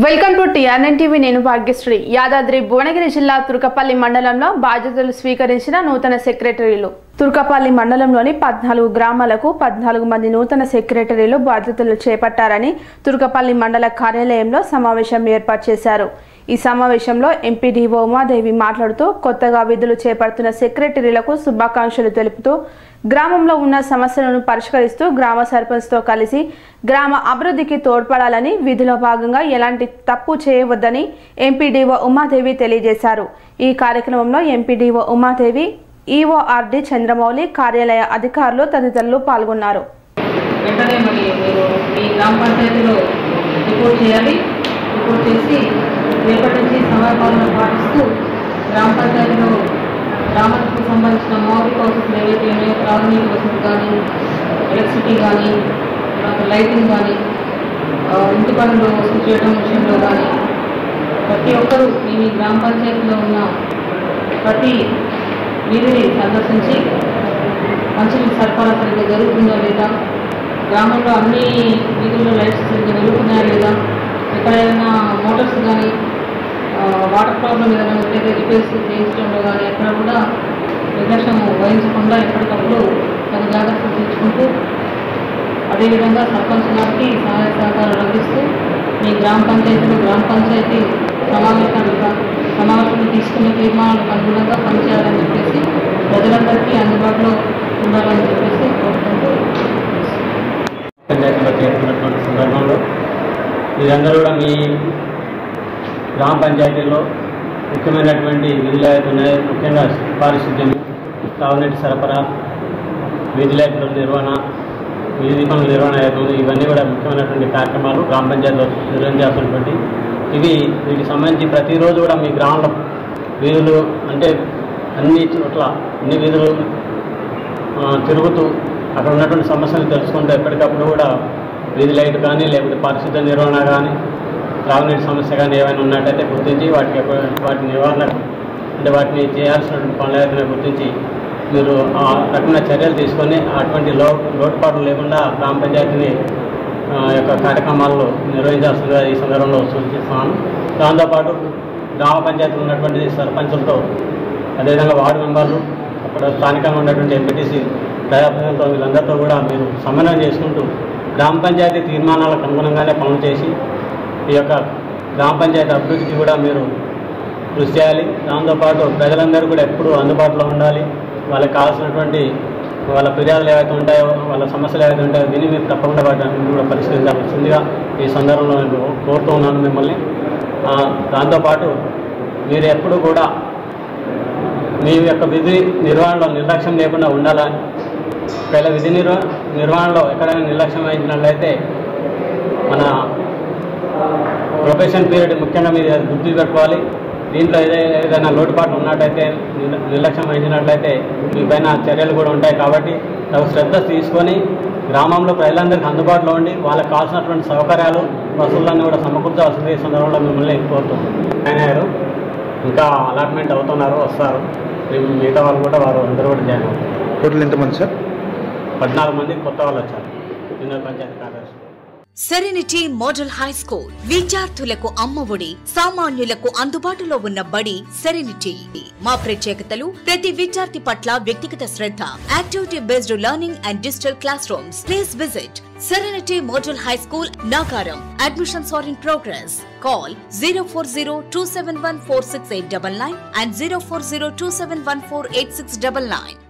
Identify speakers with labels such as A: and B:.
A: Welcome to TRN TV. నేను భాగ్యశ్రీ. యాదాద్రి భువనగిరి జిల్లా తుర్కపల్లి మండలంలో బాధ్యతలు స్వీకరించిన నూతన సెక్రటరీలు. తుర్కపల్లి మండలంలోని 14 గ్రామాలకు 14 మంది నూతన సెక్రటరీలు బాధ్యతలు చేపట్టారని తుర్కపల్లి మండల కార్యాలయంలో సమావేశం ఏర్పాటు చేశారు. ఈ సమావేశంలో ఎంపీడీఓ ఉమాదేవి మాట్లాడుతూ కొత్తగా విధులు చేపడుతున్న సెక్రటరీలకు శుభాకాంక్షలు తెలుపుతూ గ్రామంలో ఉన్న సమస్యలను పరిష్కరిస్తూ గ్రామ సర్పంచ్తో కలిసి గ్రామ అభివృద్ధికి తోడ్పడాలని, విధిలో భాగంగా ఎలాంటి తప్పు చేయవద్దని ఎంపీడీఓ ఉమాదేవి తెలియజేశారు. ఈ కార్యక్రమంలో ఎంపీడీఓ ఉమాదేవి, ఈఓఆర్డి చంద్రమౌళి, కార్యాలయ అధికారులు తదితరులు పాల్గొన్నారు.
B: రిపోర్ట్ చేసి రేపటి నుంచి సమయపాలన పాటిస్తూ గ్రామ పంచాయతీలో గ్రామానికి సంబంధించిన మౌలిక వసతులు ఏవైతే ఉన్నాయో, త్రాగునీటి వసతి కానీ, ఎలక్ట్రిసిటీ కానీ, లైటింగ్ కానీ, ఇంటి పనులు వసూలు చేయడం విషయంలో కానీ ప్రతి ఒక్కరూ ఈ గ్రామ పంచాయతీలో ఉన్న ప్రతి వీధిని సందర్శించి మంచినీటి సరఫరా సరిగ్గా జరుగుతుందా లేదా, గ్రామంలో అన్ని వీధుల్లో లైట్స్ సరిగ్గా వెలుగుతున్నాయా లేదా, ఎక్కడైనా మోటార్స్ కానీ వాటర్ ప్రాబ్లం ఏదైనా ఉంటే రిపేర్స్ చేయించడంలో కానీ ఎక్కడ కూడా నిర్లక్ష్యం వహించకుండా ఎప్పటికప్పుడు తగు జాగ్రత్తలు తీసుకుంటూ, అదేవిధంగా సర్పంచ్ గారికి సహాయ సహకారాలు అందిస్తూ మీ గ్రామ పంచాయతీ సమావేశంలో తీసుకునే తీర్మానాలకు అనుగుణంగా పనిచేయాలని చెప్పేసి ప్రజలందరికీ అందుబాటులో ఉండాలని చెప్పేసి కోరుకుంటూ
C: పంచాయతీలో చేరుకున్నటువంటి సందర్భంలో మీరందరూ కూడా మీ గ్రామ పంచాయతీల్లో ముఖ్యమైనటువంటి విధులు అయితే ఉన్నాయో, ముఖ్యంగా పారిశుద్ధ్యం, తాగునీటి సరఫరా, వీధి లైట్ల నిర్వహణ, వీధి పనుల నిర్వహణ అవుతుంది. ఇవన్నీ కూడా ముఖ్యమైనటువంటి కార్యక్రమాలు గ్రామ పంచాయతీలో నిర్వహించాల్సినటువంటి వీటికి సంబంధించి ప్రతిరోజు కూడా మీ గ్రామంలో వీధులు అంటే అన్ని చోట్ల అన్ని వీధులు తిరుగుతూ అక్కడ ఉన్నటువంటి సమస్యలు తెలుసుకుంటూ ఎప్పటికప్పుడు కూడా వీధి లైట్ కానీ, లేకపోతే పారిశుద్ధ్య నిర్వహణ కానీ, త్రాగునీటి సమస్య కానీ ఏమైనా ఉన్నట్టయితే గుర్తించి వాటి నివారణ అంటే వాటిని చేయాల్సినటువంటి పనులు అయితే గుర్తించి మీరు ఆ రకమైన చర్యలు తీసుకొని అటువంటి లోటుపాట్లు లేకుండా గ్రామ పంచాయతీని యొక్క కార్యక్రమాల్లో నిర్వహించాల్సిందిగా ఈ సందర్భంలో సూచిస్తున్నాను. దాంతోపాటు గ్రామ పంచాయతీలో ఉన్నటువంటి సర్పంచులతో, అదేవిధంగా వార్డు మెంబర్లు, అక్కడ స్థానికంగా ఉన్నటువంటి ఎంపీటీసీ ప్రజాప్రతినిధులతో వీళ్ళందరితో కూడా మీరు సమన్వయం చేసుకుంటూ గ్రామ పంచాయతీ తీర్మానాలకు అనుగుణంగానే పనులు చేసి ఈ యొక్క గ్రామ పంచాయతీ అభివృద్ధికి కూడా మీరు కృషి చేయాలి. దాంతోపాటు ప్రజలందరూ కూడా ఎప్పుడూ అందుబాటులో ఉండాలి. వాళ్ళకి కావాల్సినటువంటి వాళ్ళ ఫిర్యాదులు ఏవైతే ఉంటాయో, వాళ్ళ సమస్యలు ఏవైతే ఉంటాయో దీన్ని మీరు తప్పకుండా వాటిని కూడా పరిష్కరించాల్సిందిగా ఈ సందర్భంలో నేను కోరుతూ ఉన్నాను మిమ్మల్ని. దాంతోపాటు మీరు ఎప్పుడు కూడా మీ యొక్క విధి నిర్వహణలో నిర్లక్ష్యం లేకుండా ఉండాలని, ఒకవేళ విధి నిర్వహణలో ఎక్కడైనా నిర్లక్ష్యం వహించినట్లయితే మన ప్రొబేషన్ పీరియడ్ ముఖ్యంగా మీరు గుర్తుపెట్టుకోవాలి. దీంట్లో ఏదైనా లోటుపాట్లు ఉన్నట్టయితే, నిర్లక్ష్యం వహించినట్లయితే మీ పైన చర్యలు కూడా ఉంటాయి. కాబట్టి తగు శ్రద్ధ తీసుకొని గ్రామంలో ప్రజలందరికీ అందుబాటులో ఉండి వాళ్ళకి కావాల్సినటువంటి సౌకర్యాలు, వసతులన్నీ కూడా సమకూర్చాల్సింది ఈ సందర్భంలో మిమ్మల్ని కోరుతున్నాను. జాయిన్ అయ్యారు, ఇంకా అలాట్మెంట్ అవుతున్నారు, వస్తారు. మిగతా వాళ్ళు కూడా అందరూ కూడా జాయిన్ అవుతారు.
D: టోటల్ ఎంతమంది సార్?
C: 14 మంది కొత్త వాళ్ళు వచ్చారు. జూనియర్ పంచాయతీ కార్యదర్శి.
E: సెరెనిటీ మోడల్ హై స్కూల్ విద్యార్థులకు అమ్మఒడి, సామాన్యులకు అందుబాటులో ఉన్న బడి సెరెనిటీ. మా ప్రత్యేకతలు ప్రతి విద్యార్థి పట్ల వ్యక్తిగత శ్రద్ధ, activity based learning and digital classrooms. Please visit Serenity Model High School, Nagaram. Admissions are in progress. Call 040-271-46899 and 040-271-48699.